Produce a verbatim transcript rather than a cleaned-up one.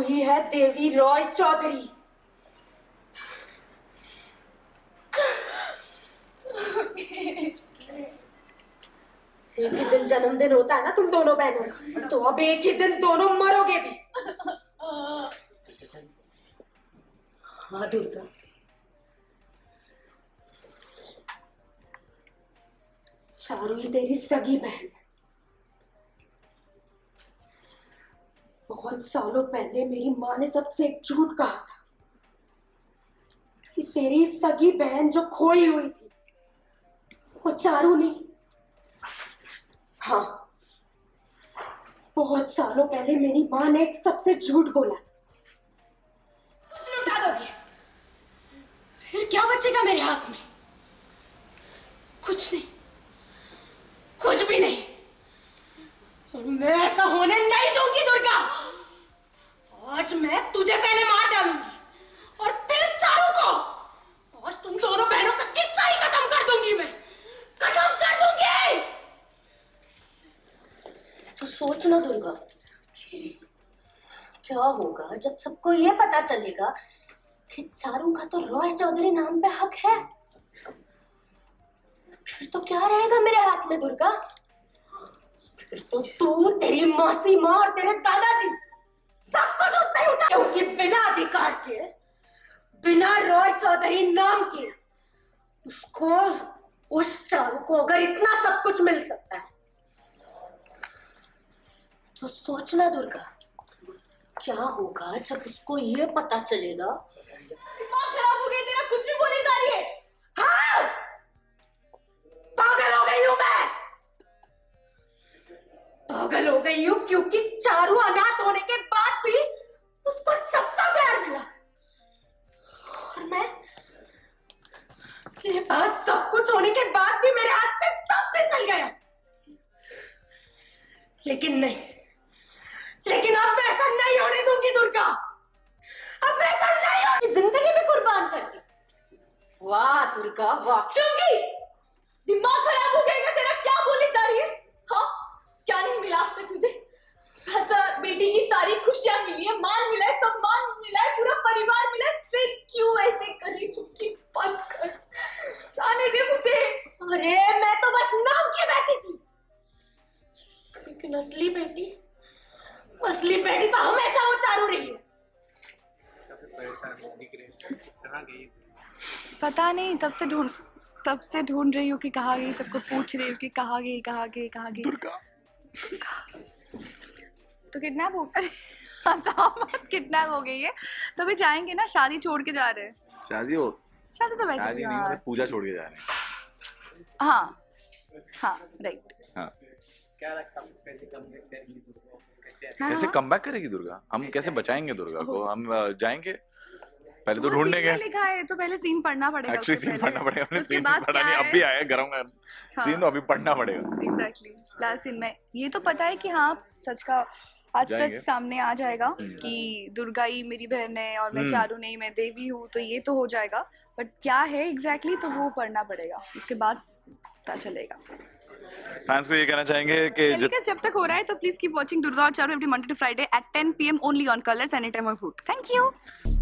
ही है देवी रॉय चौधरी। एक ही दिन जन्मदिन होता है ना तुम दोनों बहनों का, तो अब एक ही दिन दोनों मरोगे भी। हाँ दुर्गा, चारू ही तेरी सगी बहन है। बहुत सालों पहले मेरी माँ ने सबसे एक झूठ कहा था कि तेरी सगी बहन जो खोई हुई थी वो चारू नहीं। हाँ, बहुत सालों पहले मेरी माँ ने एक सबसे झूठ बोला। कुछ लुटा दोगे, फिर क्या बचेगा मेरे हाथ में? कुछ नहीं, कुछ भी नहीं। और मैं ऐसा होने नहीं दूंगी दुर्गा। आज मैं तुझे पहले मार डालूंगी और फिर चारू को, और तुम दोनों बहनों का किस्सा ही खत्म कर दूंगी। मैं खत्म कर दूंगी। तो सोचना दुर्गा, क्या होगा जब सबको ये पता चलेगा कि चारू का तो रॉय चौधरी नाम पे हक है। फिर तो क्या रहेगा मेरे हाथ में दुर्गा? फिर तो तू, तेरी मौसी माँ और तेरे दादाजी सब कुछ उस पे उठा, क्योंकि बिना अधिकार के, बिना रॉय चौधरी नाम के, उसको, उस चारू को अगर इतना सब कुछ मिल सकता है तो सोचना दुर्गा, क्या होगा जब उसको ये पता चलेगा। दिमाग खराब हो गया तेरा, कुछ भी बोली जा रही है। हाँ, पागल हो गई हूं मैं, पागल हो गई हूं क्योंकि चारू अनाथ होने के बाद भी उसको सबका प्यार मिला, और मैं, मेरे पास सब कुछ होने के बाद भी मेरे हाथ से सब फिसल गया। लेकिन नहीं, लेकिन अब मैं ऐसा नहीं होने दूंगी दुर्गा। अब मैं ऐसा नहीं होने, जिंदगी भी कुर्बान कर दी। वाह दुर्गा वाह। चुंगी, दिमाग खराब हो गया तेरा, क्या बोली जा रही है? हाँ, क्या नहीं मिला आज तक तुझे? हजार बेटी की सारी खुशियां मिली है, मान मिला है, सम्मान मिला है, पूरा परिवार मिला है, फिर क्यों ऐसे करी चुटकी बंद कर जाने दे मुझे। अरे मैं तो बस नाम की बेटी थी, लेकिन असली बेटी, असली बेटी तो हमेशा वो चारू रही है। पता नहीं, तब से ढूंढ तब से ढूंढ रही हूँ कि कहाँ गई, सबको पूछ रही हूँ कि कहाँ गई कहाँ गई कहाँ गई। दुर्गा तो किडनैप हो गई, किडनैप हो गई है तो भी जाएंगे ना, शादी छोड़ के जा रहे हैं। शादी हो, शादी तो वैसे शादी नहीं, मतलब पूजा छोड़ के जा रहे हैं। हाँ हाँ राइट। हाँ, क्या लगता है कैसे कमबैक करेगी दुर्गा? कैसे कमबैक करेगी दुर्गा? हम कैसे बचाएंगे दुर्गा को? हम जाएंगे पहले तो ढूंढने गए। लिखा है तो पहले सीन पढ़ना पड़ेगा। एक्चुअली सीन पढ़ना पड़ेगा, हमने सीन पढ़ा नहीं, अब भी आया गरम गरम सीन, तो अभी पढ़ना पड़ेगा। एग्जैक्टली, लास्ट सीन में ये तो पता है कि हाँ सच का आज सच सामने आ जाएगा कि दुर्गा ही मेरी बहन है और मैं चारू नहीं, मैं देवी हूँ, तो ये तो हो जाएगा। बट क्या है एग्जैक्टली तो वो पढ़ना पड़ेगा, उसके बाद पता चलेगा। फैंस को ये कहना चाहेंगे कि जित... जब तक हो रहा है तो प्लीज कीप वॉचिंग दुर्गा और Charu every Monday to Friday at ten P M only on Colors any time of food. Thank you.